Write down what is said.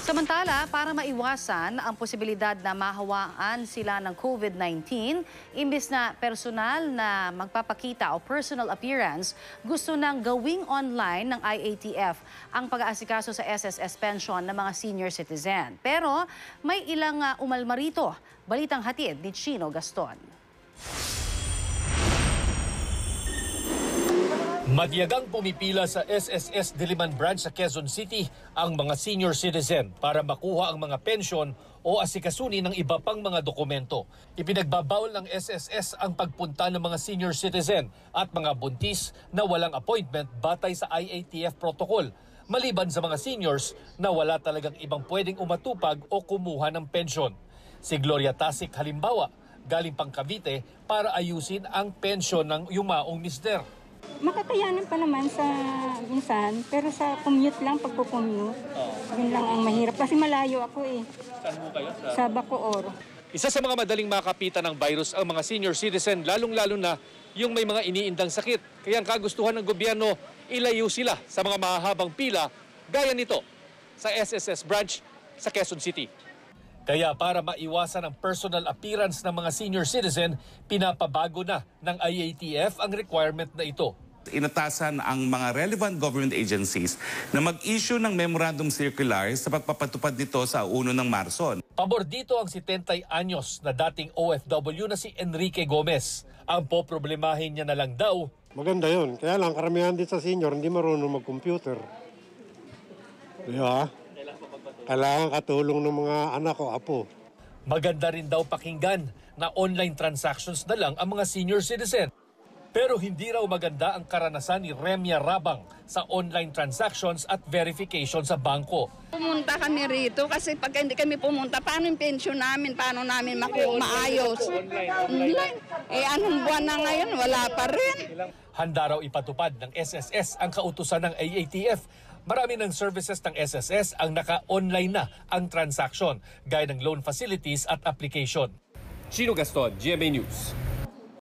Samantala, para maiwasan ang posibilidad na mahawaan sila ng COVID-19, imbis na personal na magpapakita o personal appearance, gusto ng gawing online ng IATF ang pag-aasikaso sa SSS pension ng mga senior citizen. Pero may ilang umalma rito. Balitang hatid ni Chino Gaston. Madyagang pumipila sa SSS Diliman Branch sa Quezon City ang mga senior citizen para makuha ang mga pensyon o asikasunin ng iba pang mga dokumento. Ipinagbabawal ng SSS ang pagpunta ng mga senior citizen at mga buntis na walang appointment batay sa IATF protocol, maliban sa mga seniors na wala talagang ibang pwedeng umatupag o kumuha ng pensyon. Si Gloria Tasik halimbawa, galing pang Cavite para ayusin ang pensyon ng yumaong mister. Makakayanan pa naman sa minsan, pero sa commute lang, pagpo-commute, yun lang ang mahirap. Kasi malayo ako eh. Saan mo kayo? Sa Bacoor. Isa sa mga madaling makapitan ng virus ang mga senior citizen, lalong-lalo na yung may mga iniindang sakit. Kaya ang kagustuhan ng gobyerno, ilayo sila sa mga mahahabang pila, gaya nito sa SSS branch sa Quezon City. Kaya para maiwasan ang personal appearance ng mga senior citizen, pinapabago na ng IATF ang requirement na ito. Inatasan ang mga relevant government agencies na mag-issue ng memorandum circular sa pagpapatupad nito sa 1 ng Marso. Pabor dito ang 70 anyos na dating OFW na si Enrique Gomez. Ang poproblemahin niya na lang daw. Maganda yun. Kaya lang karamihan din sa senior hindi marunong mag-computer. Di ba? Kailangan katulong ng mga anak o apo. Maganda rin daw pakinggan na online transactions na lang ang mga senior citizen. Pero hindi raw maganda ang karanasan ni Remya Rabang sa online transactions at verification sa bangko. Pumunta kami rito kasi pag hindi kami pumunta, paano yung pension namin? Paano namin maayos? Online. Eh anong buwan na ngayon? Wala pa rin. Handa raw ipatupad ng SSS ang kautusan ng IATF. Marami ng services ng SSS ang naka-online na ang transaction, gaya ng loan facilities at application. Chino Gaston, GMA News.